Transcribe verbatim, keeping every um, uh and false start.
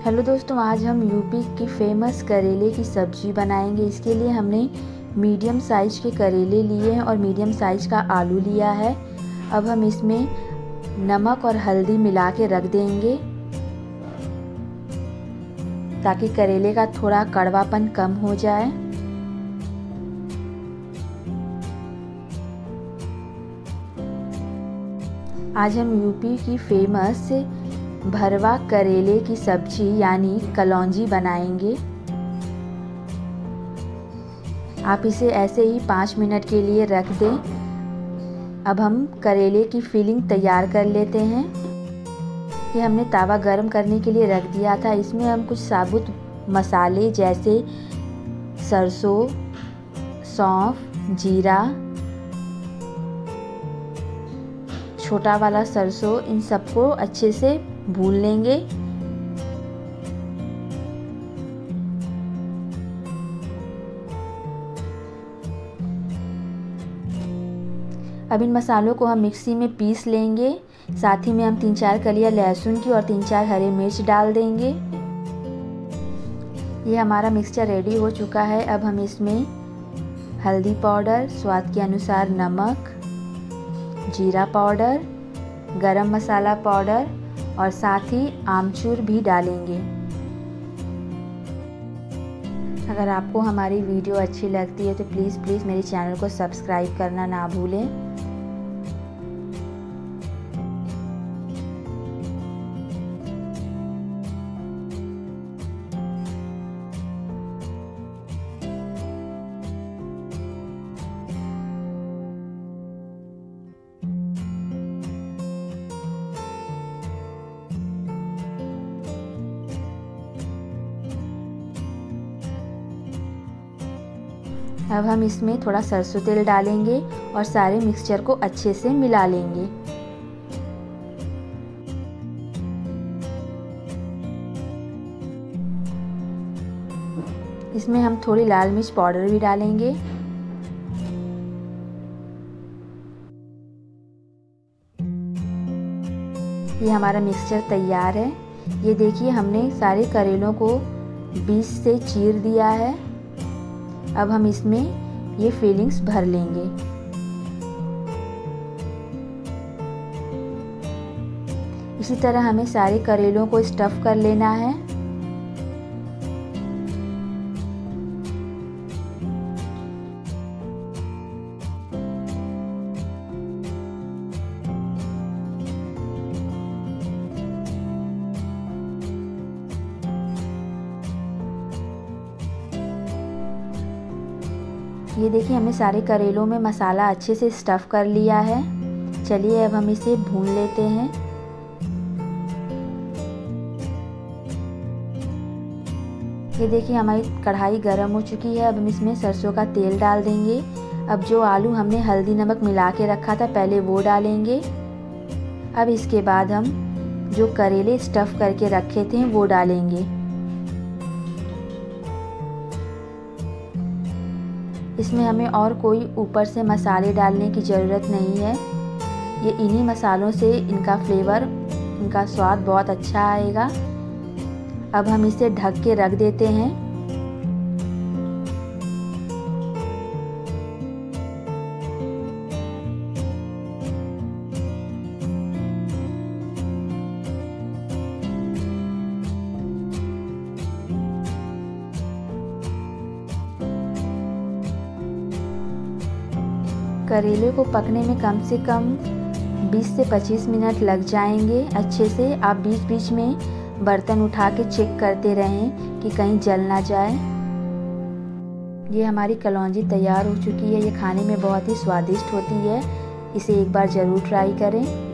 Hello दोस्तों, आज हम यूपी की फेमस करेले की सब्ज़ी बनाएंगे। इसके लिए हमने मीडियम साइज़ के करेले लिए हैं और मीडियम साइज़ का आलू लिया है। अब हम इसमें नमक और हल्दी मिला के रख देंगे ताकि करेले का थोड़ा कड़वापन कम हो जाए। आज हम यूपी की फेमस भरवा करेले की सब्जी यानी कलौंजी बनाएंगे। आप इसे ऐसे ही पाँच मिनट के लिए रख दें। अब हम करेले की फिलिंग तैयार कर लेते हैं। ये हमने तवा गरम करने के लिए रख दिया था। इसमें हम कुछ साबुत मसाले जैसे सरसों, सौंफ, जीरा, छोटा वाला सरसों, इन सबको अच्छे से भून लेंगे। अब इन मसालों को हम मिक्सी में पीस लेंगे। साथ ही में हम तीन चार कलियां लहसुन की और तीन चार हरे मिर्च डाल देंगे। ये हमारा मिक्सचर रेडी हो चुका है। अब हम इसमें हल्दी पाउडर, स्वाद के अनुसार नमक, जीरा पाउडर, गरम मसाला पाउडर और साथ ही आमचूर भी डालेंगे। अगर आपको हमारी वीडियो अच्छी लगती है तो प्लीज़ प्लीज़ मेरे चैनल को सब्सक्राइब करना ना भूलें। अब हम इसमें थोड़ा सरसों तेल डालेंगे और सारे मिक्सचर को अच्छे से मिला लेंगे। इसमें हम थोड़ी लाल मिर्च पाउडर भी डालेंगे। ये हमारा मिक्सचर तैयार है। ये देखिए, हमने सारे करेलों को बीच से चीर दिया है। अब हम इसमें ये फिलिंग्स भर लेंगे। इसी तरह हमें सारे करेलों को स्टफ कर लेना है। ये देखिए, हमने सारे करेलों में मसाला अच्छे से स्टफ़ कर लिया है। चलिए अब हम इसे भून लेते हैं। ये देखिए, हमारी कढ़ाई गर्म हो चुकी है। अब हम इसमें सरसों का तेल डाल देंगे। अब जो आलू हमने हल्दी नमक मिला के रखा था पहले वो डालेंगे। अब इसके बाद हम जो करेले स्टफ़ करके रखे थे वो डालेंगे। इसमें हमें और कोई ऊपर से मसाले डालने की ज़रूरत नहीं है। ये इन्हीं मसालों से इनका फ्लेवर, इनका स्वाद बहुत अच्छा आएगा। अब हम इसे ढक के रख देते हैं। करेले को पकने में कम से कम बीस से पच्चीस मिनट लग जाएंगे। अच्छे से आप बीच बीच में बर्तन उठा के चेक करते रहें कि कहीं जल ना जाए। ये हमारी कलौंजी तैयार हो चुकी है। ये खाने में बहुत ही स्वादिष्ट होती है। इसे एक बार ज़रूर ट्राई करें।